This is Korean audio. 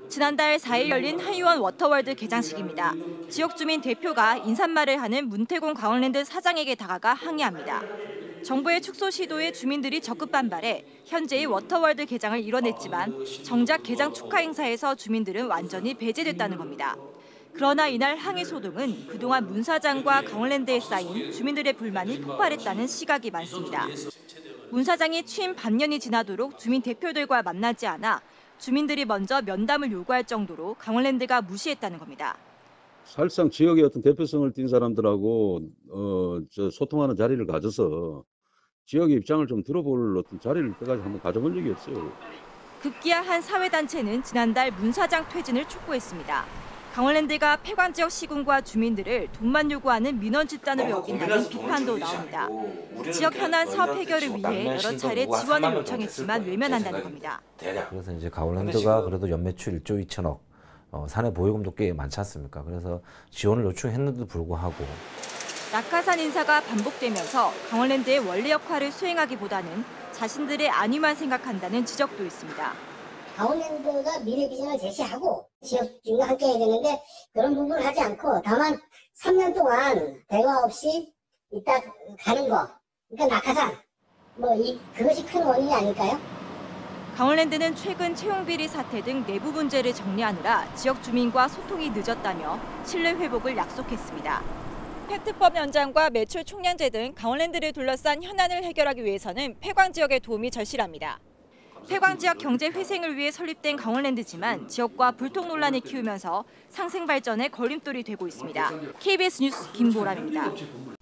지난달 4일 열린 한의원 워터월드 개장식입니다. 지역 주민 대표가 인사말을 하는 문태공 강원랜드 사장에게 다가가 항의합니다. 정부의 축소 시도에 주민들이 적극 반발해 현재의 워터월드 개장을 이뤄냈지만 정작 개장 축하 행사에서 주민들은 완전히 배제됐다는 겁니다. 그러나 이날 항의 소동은 그동안 문 사장과 강원랜드에 쌓인 주민들의 불만이 폭발했다는 시각이 많습니다. 문 사장이 취임 반년이 지나도록 주민 대표들과 만나지 않아 주민들이 먼저 면담을 요구할 정도로 강원랜드가 무시했다는 겁니다. 사실상 지역의 어떤 대표성을 띈 사람들하고 소통하는 자리를 가져서 지역의 입장을 좀 들어볼 어떤 자리를 이때까지 한번 가져본 적이 없어요. 급기야 한 사회단체는 지난달 문 사장 퇴진을 촉구했습니다. 강원랜드가 폐관 지역 시군과 주민들을 돈만 요구하는 민원 집단으로 여긴다는 비판도 나옵니다. 지역 현안 사업 해결을 위해 여러 차례 지원을 요청했지만 외면한다는 겁니다. 그래서 이제 강원랜드가 그래도 연매출 1조 2천억, 사내 보유금도 꽤 많지 않습니까? 그래서 지원을 요청했는데도 불구하고 낙하산 인사가 반복되면서 강원랜드의 원래 역할을 수행하기보다는 자신들의 안위만 생각한다는 지적도 있습니다. 강원랜드가 미래 비전을 제시하고 지역 주민과 함께 해야 되는데 그런 부분을 하지 않고 다만 3년 동안 대화 없이 있다 가는 거. 그러니까 낙하산. 그것이 큰 원인이 아닐까요? 강원랜드는 최근 채용비리 사태 등 내부 문제를 정리하느라 지역 주민과 소통이 늦었다며 신뢰 회복을 약속했습니다. 폐특법 연장과 매출 총량제 등 강원랜드를 둘러싼 현안을 해결하기 위해서는 폐광 지역의 도움이 절실합니다. 폐광 지역 경제 회생을 위해 설립된 강원랜드지만 지역과 불통 논란을 키우면서 상생 발전에 걸림돌이 되고 있습니다. KBS 뉴스 김보람입니다.